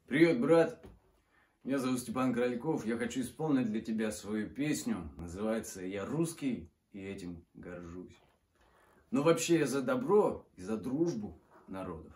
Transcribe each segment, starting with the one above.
Привет, брат! Меня зовут Степан Крольков. Я хочу исполнить для тебя свою песню. Называется «Я русский и этим горжусь». Но вообще я за добро и за дружбу народов.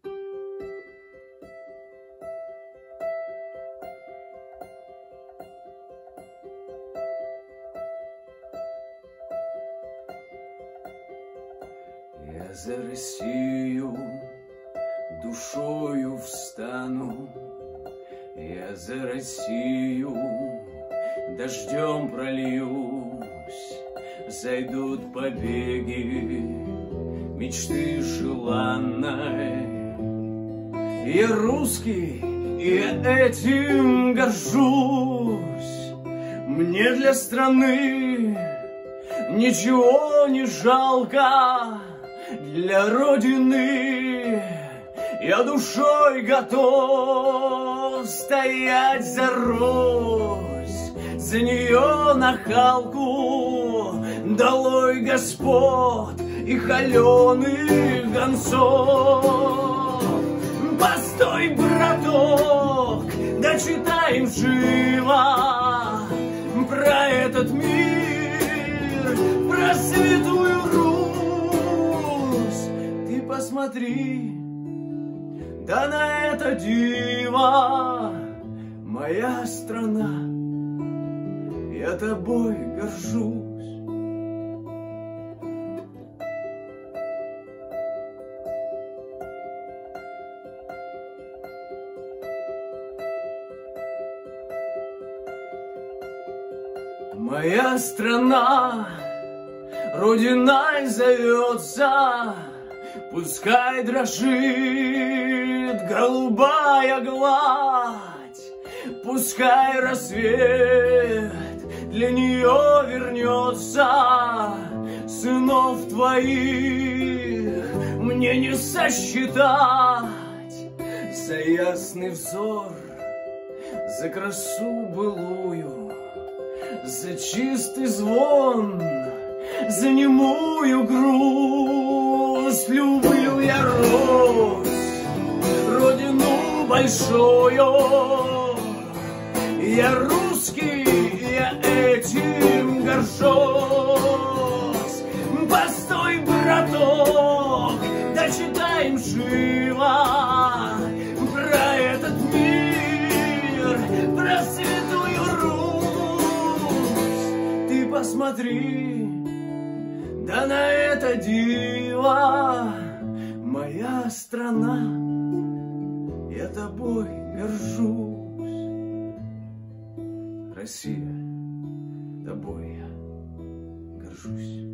Я за Россию душою встану, я за Россию дождем прольюсь, зайдут побеги мечты желанной. Я русский, и этим горжусь. Мне для страны ничего не жалко, для Родины я душой готов стоять за Русь, за нее нахалку, долой господ и холеных гонцов. Постой, браток, дочитаем живо про этот мир, про святую Русь. Ты посмотри, да на это диво, моя страна, я тобой горжусь. Моя страна Родиной зовется, пускай дрожит голубая гладь, пускай рассвет для нее вернется. Сынов твоих мне не сосчитать за ясный взор, за красу былую, за чистый звон, за немую грусть. Люблю я Русь, родину большую. Я русский, я этим горжусь. Постой, браток, дочитаем живо про этот мир, про святую Русь. Ты посмотри, да на это диво, моя страна, я тобой горжусь. Россия, тобой я горжусь.